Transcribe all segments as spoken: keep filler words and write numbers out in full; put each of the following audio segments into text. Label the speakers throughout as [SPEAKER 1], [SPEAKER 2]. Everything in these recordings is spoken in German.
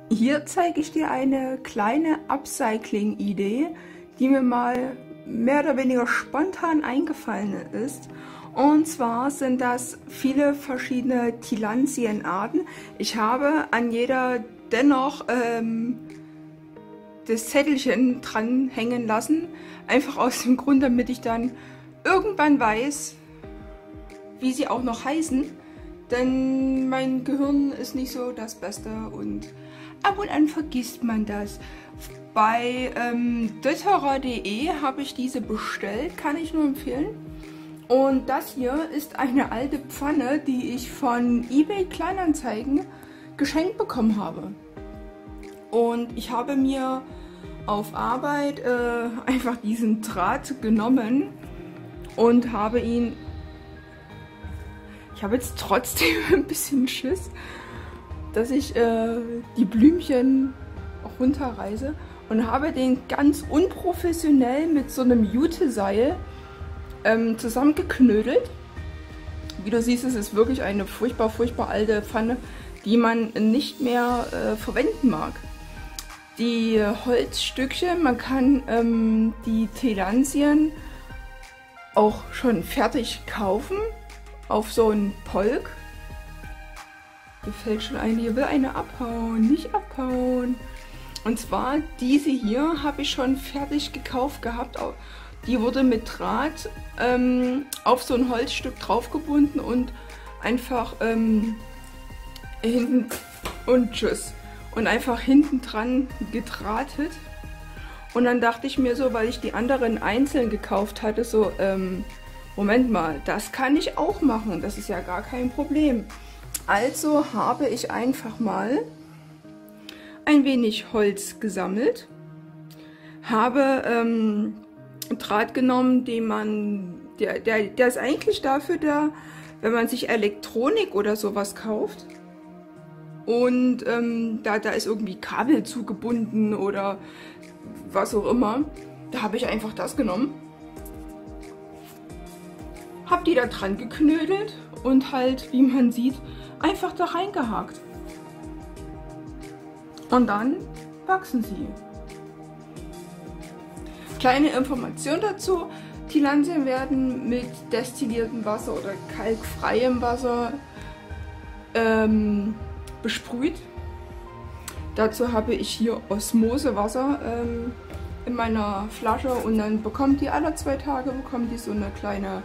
[SPEAKER 1] Hier zeige ich dir eine kleine Upcycling-Idee, die mir mal mehr oder weniger spontan eingefallen ist. Und zwar sind das viele verschiedene Tillandsienarten. Ich habe an jeder dennoch ähm, das Zettelchen dran hängen lassen, einfach aus dem Grund, damit ich dann irgendwann weiß, wie sie auch noch heißen. Denn mein Gehirn ist nicht so das Beste und ab und an vergisst man das. Bei ähm, dötterer punkt de habe ich diese bestellt, kann ich nur empfehlen. Und das hier ist eine alte Pfanne, die ich von eBay Kleinanzeigen geschenkt bekommen habe. Und ich habe mir auf Arbeit äh, einfach diesen Draht genommen und habe ihn... Ich habe jetzt trotzdem ein bisschen Schiss, dass ich äh, die Blümchen auch runterreiße und habe den ganz unprofessionell mit so einem Juteseil ähm, zusammengeknödelt. Wie du siehst, es ist wirklich eine furchtbar, furchtbar alte Pfanne, die man nicht mehr äh, verwenden mag. Die Holzstückchen, man kann ähm, die Tillandien auch schon fertig kaufen auf so einen Polk. Mir fällt schon ein, hier will eine abhauen, nicht abhauen. Und zwar diese hier habe ich schon fertig gekauft gehabt. Die wurde mit Draht ähm, auf so ein Holzstück draufgebunden und einfach ähm, hinten und tschüss. Und einfach hinten dran gedrahtet. Und dann dachte ich mir so, weil ich die anderen einzeln gekauft hatte, so, ähm, Moment mal, das kann ich auch machen, das ist ja gar kein Problem. Also habe ich einfach mal ein wenig Holz gesammelt, habe ähm, Draht genommen, den man, der, der, der ist eigentlich dafür da, wenn man sich Elektronik oder sowas kauft und ähm, da, da ist irgendwie Kabel zugebunden oder was auch immer, da habe ich einfach das genommen. Hab die da dran geknödelt und halt, wie man sieht, einfach da reingehakt. Und dann wachsen sie. Kleine Information dazu: Tillandien werden mit destilliertem Wasser oder kalkfreiem Wasser ähm, besprüht. Dazu habe ich hier Osmosewasser ähm, in meiner Flasche und dann bekommt die alle zwei Tage bekommt die so eine kleine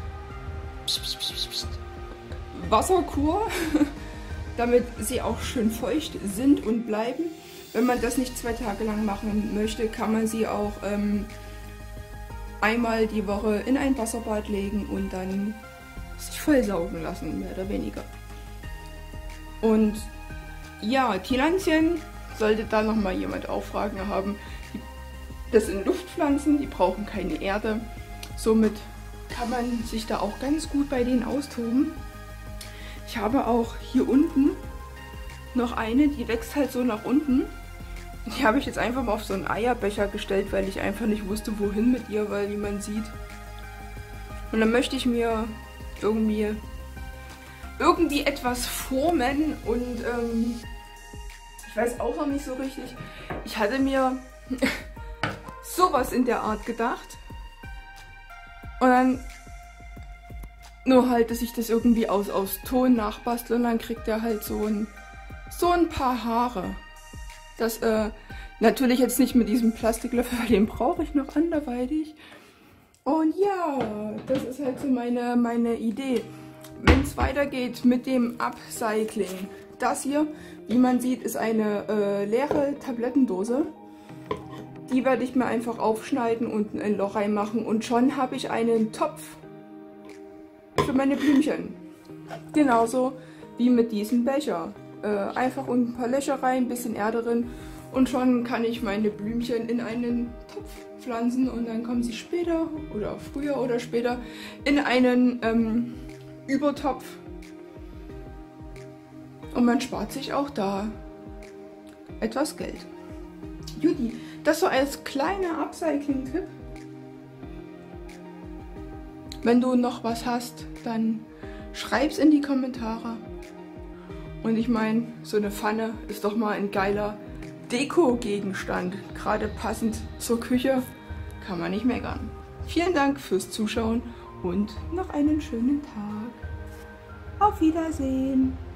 [SPEAKER 1] Wasserkur, damit sie auch schön feucht sind und bleiben. Wenn man das nicht zwei Tage lang machen möchte, kann man sie auch ähm, einmal die Woche in ein Wasserbad legen und dann sich vollsaugen lassen, mehr oder weniger. Und ja, Tillandien, sollte da nochmal jemand auch Fragen haben, das sind Luftpflanzen, die brauchen keine Erde, somit kann man sich da auch ganz gut bei denen austoben. Ich habe auch hier unten noch eine, die wächst halt so nach unten. Die habe ich jetzt einfach mal auf so einen Eierbecher gestellt, weil ich einfach nicht wusste, wohin mit ihr, weil wie man sieht. Und dann möchte ich mir irgendwie, irgendwie etwas formen und ähm, ich weiß auch noch nicht so richtig. Ich hatte mir sowas in der Art gedacht. Und dann nur halt, dass ich das irgendwie aus, aus Ton nachbastle und dann kriegt er halt so ein, so ein paar Haare. Das äh, natürlich jetzt nicht mit diesem Plastiklöffel, weil den brauche ich noch anderweitig. Und ja, das ist halt so meine, meine Idee. Wenn es weitergeht mit dem Upcycling. Das hier, wie man sieht, ist eine äh, leere Tablettendose. Die werde ich mir einfach aufschneiden und ein Loch reinmachen und schon habe ich einen Topf für meine Blümchen. Genauso wie mit diesem Becher. Äh, einfach und ein paar Löcher rein, ein bisschen Erde drin und schon kann ich meine Blümchen in einen Topf pflanzen und dann kommen sie später oder früher oder später in einen ähm, Übertopf. Und man spart sich auch da etwas Geld. Judy, das so als kleiner Upcycling-Tipp. Wenn du noch was hast, dann schreib's in die Kommentare. Und ich meine, so eine Pfanne ist doch mal ein geiler Deko-Gegenstand. Gerade passend zur Küche, kann man nicht meckern. Vielen Dank fürs Zuschauen und noch einen schönen Tag. Auf Wiedersehen!